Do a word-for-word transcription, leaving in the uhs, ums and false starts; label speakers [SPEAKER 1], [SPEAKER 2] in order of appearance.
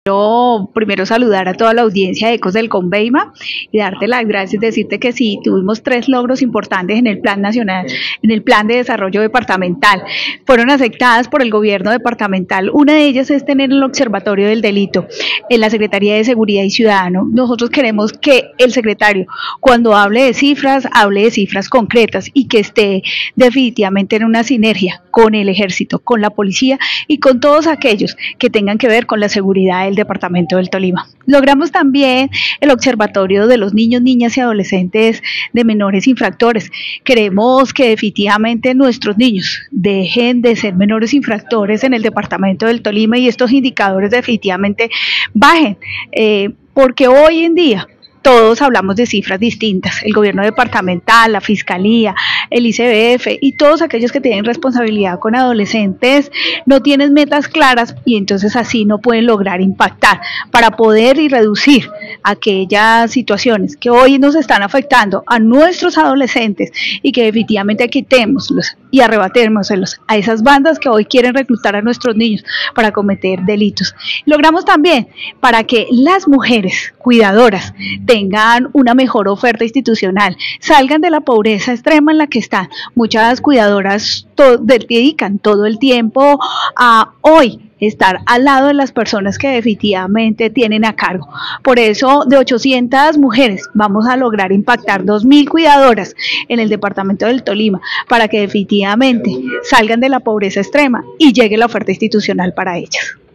[SPEAKER 1] Quiero primero saludar a toda la audiencia de Ecos del Conveima y darte las gracias, decirte que sí, tuvimos tres logros importantes en el Plan Nacional, en el Plan de Desarrollo Departamental. Fueron aceptadas por el gobierno departamental. Una de ellas es tener el Observatorio del Delito en la Secretaría de Seguridad y Ciudadano. Nosotros queremos que el secretario, cuando hable de cifras, hable de cifras concretas y que esté definitivamente en una sinergia con el Ejército, con la Policía y con todos aquellos que tengan que ver con la seguridad del departamento del Tolima. Logramos también el observatorio de los niños, niñas y adolescentes de menores infractores. Queremos que definitivamente nuestros niños dejen de ser menores infractores en el departamento del Tolima y estos indicadores definitivamente bajen, eh, porque hoy en día todos hablamos de cifras distintas, el gobierno departamental, la fiscalía, el I C B F y todos aquellos que tienen responsabilidad con adolescentes no tienen metas claras y entonces así no pueden lograr impactar para poder y reducir aquellas situaciones que hoy nos están afectando a nuestros adolescentes y que definitivamente quitémoslos y arrebatémoslos a esas bandas que hoy quieren reclutar a nuestros niños para cometer delitos. Logramos también para que las mujeres cuidadoras tengan una mejor oferta institucional, salgan de la pobreza extrema en la que están. Muchas cuidadoras to- dedican todo el tiempo a hoy estar al lado de las personas que definitivamente tienen a cargo. Por eso, de ochocientas mujeres, vamos a lograr impactar dos mil cuidadoras en el departamento del Tolima para que definitivamente salgan de la pobreza extrema y llegue la oferta institucional para ellas.